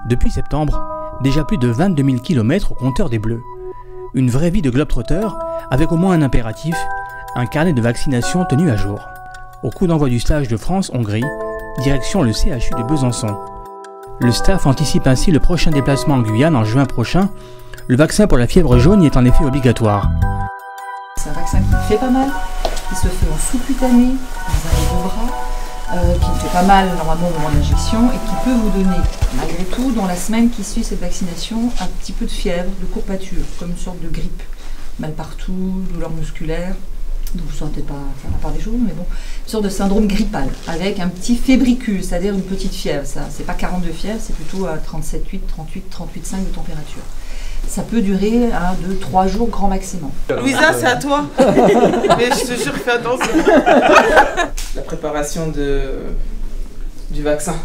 Depuis septembre, déjà plus de 22 000 km au compteur des Bleus. Une vraie vie de globe-trotter avec au moins un impératif, un carnet de vaccination tenu à jour. Au coup d'envoi du stage de France-Hongrie, direction le CHU de Besançon. Le staff anticipe ainsi le prochain déplacement en Guyane en juin prochain. Le vaccin pour la fièvre jaune y est en effet obligatoire. C'est un vaccin qui fait pas mal, qui se fait en sous-cutané, dans un des deux bras, qui fait pas mal normalement au moment de l'injection et qui peut vous donner, malgré tout, dans la semaine qui suit cette vaccination, un petit peu de fièvre, de courbature, comme une sorte de grippe. Mal partout, douleur musculaire, donc vous ne sentez pas faire la part des choses, mais bon, une sorte de syndrome grippal, avec un petit fébricule, c'est-à-dire une petite fièvre. Ça, c'est pas 42 fièvres, c'est plutôt à 37,8, 38, 38,5 de température. Ça peut durer 1, 2, 3 jours grand maximum. Louisa, c'est à toi. Mais je te jure, fais attention. La préparation du vaccin.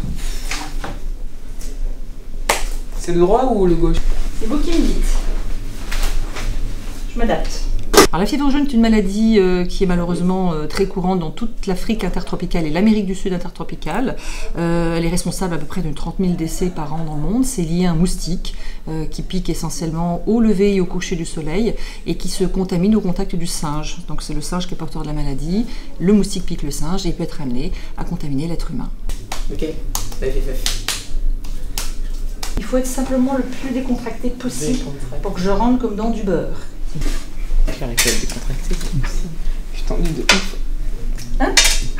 C'est le droit ou le gauche? C'est vous qui me dites. Je m'adapte. Alors la fièvre jaune est une maladie qui est malheureusement très courante dans toute l'Afrique intertropicale et l'Amérique du Sud intertropicale. Elle est responsable à peu près de 30 000 décès par an dans le monde. C'est lié à un moustique qui pique essentiellement au lever et au coucher du soleil et qui se contamine au contact du singe. Donc c'est le singe qui est porteur de la maladie. Le moustique pique le singe et il peut être amené à contaminer l'être humain. Ok, il faut être simplement le plus décontracté possible pour que je rentre comme dans du beurre. J'arrive pas à le décontracter comme ça. Je suis tendue de ouf. Hein?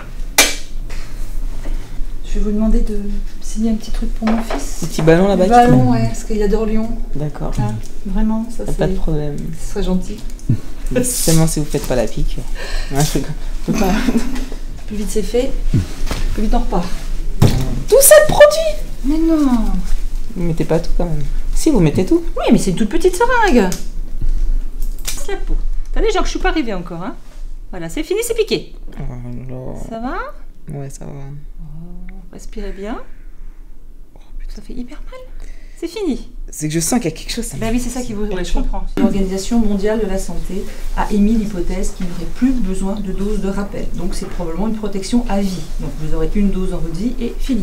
Je vais vous demander de signer un petit truc pour mon fils. Le petit ballon là-bas. Le ballon, ouais, parce qu'il adore Lyon. D'accord. Ah, vraiment, ça c'est... Pas de problème. Ce serait gentil. Seulement si vous faites pas la pique. Ouais, je peux pas. Plus vite c'est fait, plus vite on repart. Tout ça de produit! Mais non! Vous mettez pas tout quand même. Si, vous mettez tout. Oui, mais c'est une toute petite seringue. C'est la peau. Attendez, genre que je suis pas arrivée encore, hein. Voilà, c'est fini, c'est piqué. Oh là. Ça va? Ouais, ça va. Oh, respirez bien. Ça fait hyper mal. C'est fini. C'est que je sens qu'il y a quelque chose. Ben oui, c'est ça qui vous... Ouais, je comprends. L'Organisation mondiale de la santé a émis l'hypothèse qu'il n'y aurait plus besoin de dose de rappel. Donc c'est probablement une protection à vie. Donc vous aurez une dose dans votre vie et fini.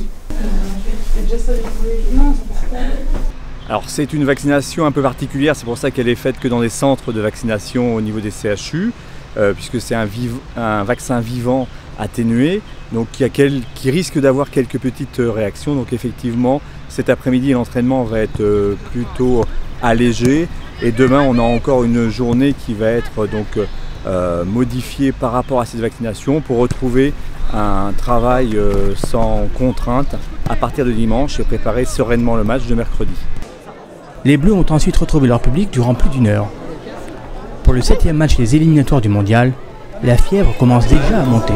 Alors c'est une vaccination un peu particulière, c'est pour ça qu'elle est faite que dans des centres de vaccination au niveau des CHU, puisque c'est un vaccin vivant atténué, donc qui risque d'avoir quelques petites réactions. Donc effectivement, cet après-midi, l'entraînement va être plutôt allégé, et demain on a encore une journée qui va être donc modifiée par rapport à cette vaccination pour retrouver un travail sans contrainte à partir de dimanche et préparer sereinement le match de mercredi. Les Bleus ont ensuite retrouvé leur public durant plus d'1 heure. Pour le 7e match des éliminatoires du mondial, la fièvre commence déjà à monter.